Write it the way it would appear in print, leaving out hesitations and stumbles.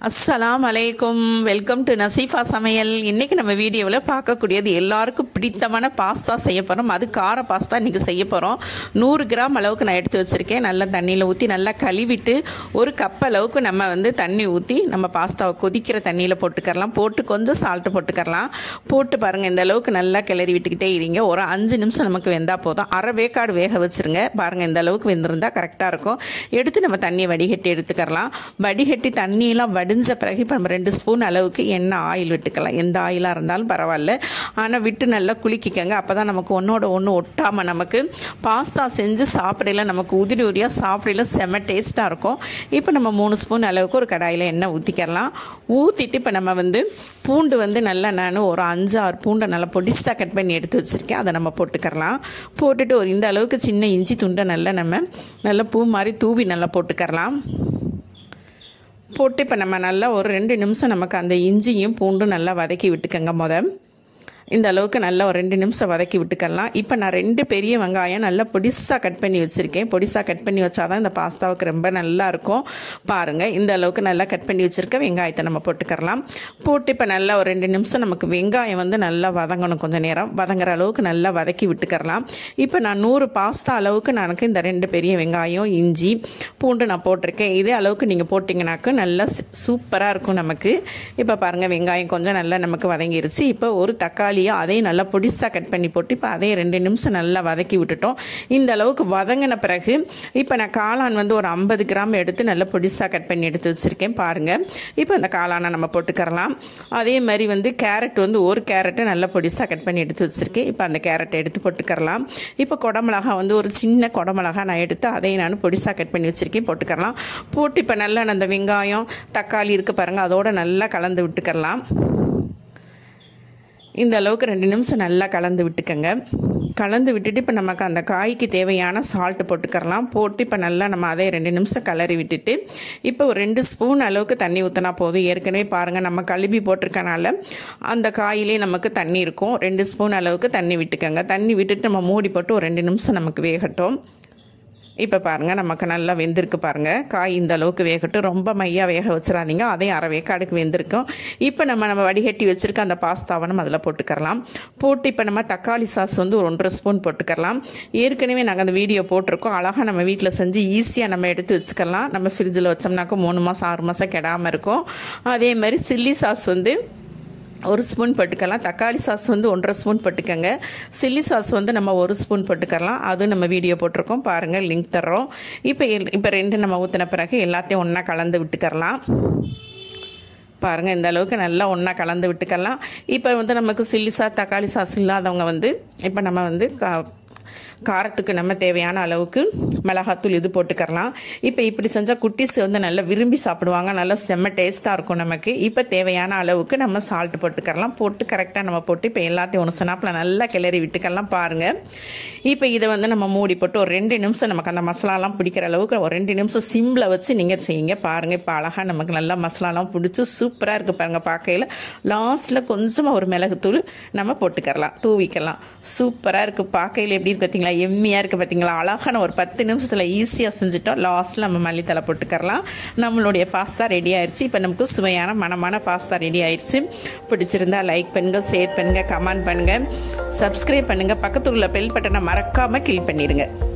अस्सलाम अलैकुम welcome to Nasifa சமையல். இன்னைக்கு நம்ம வீடியோவில் பார்க்கக்கூடியது எல்லாருக்கும் பிடித்தமான பாஸ்தா செய்ய போகிறோம். அது கார பாஸ்தா இன்னைக்கு செய்ய போகிறோம். 100 கிராம் அளவுக்கு நான் எடுத்து வச்சுருக்கேன். நல்லா தண்ணியில் ஊற்றி நல்லா கழுவிட்டு ஒரு கப் அளவுக்கு நம்ம தண்ணி ஊற்றி நம்ம பாஸ்தாவை கொதிக்கிற தண்ணியில் போட்டுக்கரலாம். போட்டு கொஞ்சம் சால்ட்டு போட்டுக்கரலாம். போட்டு பாருங்கள், இந்த அளவுக்கு நல்லா கிளறி விட்டுக்கிட்டே இருங்க. ஒரு 5 நிமிஷம் நமக்கு வெந்தால் போதும். அரை வேக்காடு வேக வச்சுருங்க. பாருங்கள், இந்த அளவுக்கு வெந்திருந்தால் கரெக்டாக இருக்கும். எடுத்து நம்ம தண்ணியை வடிகட்டி எடுத்துக்கரலாம். வடிகட்டி தண்ணியெல்லாம் வடிஞ்ச பிறகு இப்போ நம்ம 2 ஸ்பூன் அளவுக்கு எண்ணெய் ஆயில் விட்டுக்கலாம். எந்த ஆயிலாக இருந்தாலும் பரவாயில்ல, ஆனால் விட்டு நல்லா குளிக்கிக்கங்க. அப்போ தான் நமக்கு ஒன்றோட ஒன்று ஒட்டாமல் நமக்கு பாஸ்தா செஞ்சு சாப்பிடல, நமக்கு உதிரி உதிரியாக சாப்பிடல செம்ம டேஸ்ட்டாக இருக்கும். இப்போ நம்ம 3 ஸ்பூன் அளவுக்கு ஒரு கடாயில் எண்ணெய் ஊற்றிக்கலாம். ஊற்றிட்டு இப்போ நம்ம பூண்டு நல்லா நான் ஒரு 5-6 பூண்டை நல்லா பொடிசாக கட் பண்ணி எடுத்து வச்சுருக்கேன். அதை நம்ம போட்டுக்கரலாம். போட்டுட்டு ஒரு இந்த அளவுக்கு சின்ன இஞ்சி துண்டை நல்லா பூ மாதிரி தூவி நல்லா போட்டுக்கரலாம். போட்டு இப்போ நம்ம நல்லா ஒரு 2 நிமிஷம் நமக்கு அந்த இஞ்சியும் பூண்டும் நல்லா வதக்கி விட்டுக்கங்க. இந்த அளவுக்கு நல்லா ஒரு 2 நிமிஷம் வதக்கி விட்டுக்கலாம். இப்போ நான் 2 பெரிய வெங்காயம் நல்லா பொடிசாக கட் பண்ணி வச்சுருக்கேன். பொடிசாக கட் பண்ணி வச்சாதான் இந்த பாஸ்தாவுக்கு ரொம்ப நல்லா இருக்கும். பாருங்கள், இந்த அளவுக்கு நல்லா கட் பண்ணி வச்சுருக்க வெங்காயத்தை நம்ம போட்டுக்கரலாம். போட்டு இப்போ நல்லா ஒரு 2 நிமிஷம் நமக்கு வெங்காயம் நல்லா வதங்கணும். கொஞ்சம் நேரம் வதங்குற அளவுக்கு நல்லா வதக்கி விட்டுக்கரலாம். இப்போ நான் 100 பாஸ்தா அளவுக்கு எனக்கு இந்த 2 பெரிய வெங்காயம் இஞ்சி பூண்டு நான் போட்டிருக்கேன். இதே அளவுக்கு நீங்கள் போட்டிங்கனாக்க நல்லா சூப்பராக இருக்கும் நமக்கு. இப்போ பாருங்கள், வெங்காயம் கொஞ்சம் நல்லா நமக்கு வதங்கிருச்சு. இப்போ ஒரு தக்காளி அதையும் நல்லா பொடிசாக கட் பண்ணி போட்டு இப்போ அதையும் 2 நிமிஷம் நல்லா வதக்கி விட்டுட்டோம். இந்த அளவுக்கு வதங்கின பிறகு இப்போ நான் காளான் ஒரு 50 கிராம் எடுத்து நல்லா பொடிசாக கட் பண்ணி எடுத்து வச்சுருக்கேன். பாருங்கள், இப்போ அந்த காளானை நம்ம போட்டுக்கரலாம். அதே மாதிரி கேரட் ஒரு கேரட்டை நல்லா பொடிசாக கட் பண்ணி எடுத்து வச்சுருக்கேன். இப்போ அந்த கேரட்டை எடுத்து போட்டுக்கரலாம். இப்போ குடமிளகா ஒரு சின்ன குடமிளகா நான் எடுத்து அதையும் நான் பொடிசாக கட் பண்ணி வச்சுருக்கேன், போட்டுக்கரலாம். போட்டு இப்போ நல்லா அந்த வெங்காயம் தக்காளி இருக்குது பாருங்கள், அதோடு நல்லா கலந்து விட்டுக்கரலாம். இந்த அளவுக்கு 2 நிமிஷம் நல்லா கலந்து விட்டுக்கங்க. கலந்து விட்டுட்டு இப்போ நமக்கு அந்த காய்க்கு தேவையான சால்ட்டு போட்டுக்கரலாம். போட்டு இப்போ நல்லா நம்ம அதை 2 நிமிஷம் கலரி விட்டுட்டு இப்போ ஒரு 2 ஸ்பூன் அளவுக்கு தண்ணி ஊற்றினா போதும். ஏற்கனவே பாருங்கள், நம்ம கழுவி போட்டிருக்கனால அந்த காயிலே நமக்கு தண்ணி இருக்கும். 2 ஸ்பூன் அளவுக்கு தண்ணி விட்டுக்கங்க. தண்ணி விட்டுட்டு நம்ம மூடி போட்டு ஒரு 2 நிமிஷம் நமக்கு வேகட்டும். இப்போ பாருங்கள், நமக்கு நல்லா வெந்திருக்கு பாருங்கள். காய் இந்த அளவுக்கு வேகட்டும். ரொம்ப மையாக வேக வச்சிடாதீங்க. அதையும் அரை வேக்காடுக்கு வெந்திருக்கும். இப்போ நம்ம வடிகட்டி வச்சுருக்க அந்த பாஸ்தாவை நம்ம அதில் போட்டுக்கரலாம். போட்டு இப்போ நம்ம தக்காளி சாஸ் ஒரு 1.5 ஸ்பூன் போட்டுக்கரலாம். ஏற்கனவே நாங்கள் அந்த வீடியோ போட்டிருக்கோம். அழகாக நம்ம வீட்டில் செஞ்சு ஈஸியாக நம்ம எடுத்து வச்சுக்கலாம். நம்ம ஃப்ரிட்ஜில் வச்சோம்னாக்கா 3 மாதம் 6 மாதம் கெடாமல் இருக்கும். அதே மாதிரி சில்லி சாஸ் 1 ஸ்பூன் போட்டுக்கலாம். தக்காளி சாஸ் 1.5 ஸ்பூன் போட்டுக்கோங்க. சில்லி சாஸ் நம்ம 1 ஸ்பூன் போட்டுக்கலாம். அதுவும் நம்ம வீடியோ போட்டிருக்கோம், பாருங்கள், லிங்க் தர்றோம். இப்போ 2 நம்ம ஊற்றின பிறகு எல்லாத்தையும் ஒன்றா கலந்து விட்டுக்கரலாம். பாருங்கள், இந்த அளவுக்கு நல்லா ஒன்றா கலந்து விட்டுக்கலாம். இப்போ நமக்கு சில்லி சாஸ் தக்காளி சாஸ் இல்லாதவங்க இப்போ நம்ம காரத்துக்கு நம்ம தேவையான அளவுக்கு மிளகாத்தூள் இது போட்டுக்கரலாம். இப்போ இப்படி செஞ்சால் குட்டீஸ் நல்லா விரும்பி சாப்பிடுவாங்க. நல்லா செம்ம டேஸ்ட்டாக இருக்கும் நமக்கு. இப்போ தேவையான அளவுக்கு நம்ம சால்ட் போட்டுக்கரலாம். போட்டு கரெக்டாக நம்ம போட்டு இப்போ எல்லாத்தையும் ஒன்று சொன்னாப்பில் நல்லா கிளறி விட்டுக்கலாம். பாருங்கள், இப்போ இதை நம்ம மூடி போட்டு ஒரு 2 நிமிஷம் நமக்கு அந்த மசாலாலாம் பிடிக்கிற அளவுக்கு ஒரு 2 நிமிஷம் சிம்மில் வச்சு நீங்கள் செய்யுங்க. பாருங்கள், இப்போ அழகாக நமக்கு நல்லா மசாலாலாம் பிடிச்சி சூப்பராக இருக்குது பாருங்கள். பார்க்கையில் லாஸ்ட்டில் கொஞ்சமாக ஒரு மிளகுத்தூள் நம்ம போட்டுக்கரலாம், தூவிக்கலாம். சூப்பராக இருக்குது. பார்க்கையில் எப்படி இருக்கு பார்த்தீங்களா, எம்மியாக இருக்குது பார்த்தீங்களா. அழகான ஒரு 10 நிமிஷத்தில் ஈஸியாக செஞ்சுட்டோம். லாஸ்ட்டில் நம்ம மல்லித்தலை போட்டுக்கரலாம். நம்மளுடைய பாஸ்தா ரெடி ஆயிடுச்சு. இப்போ நமக்கு சுவையான மனமான பாஸ்தா ரெடி ஆயிடுச்சு. பிடிச்சிருந்தா லைக் பண்ணுங்கள், ஷேர் பண்ணுங்கள், கமெண்ட் பண்ணுங்கள், சப்ஸ்கிரைப் பண்ணுங்கள். பக்கத்தில் உள்ள பெல் பட்டனை மறக்காமல் கிளிக் பண்ணிடுங்க.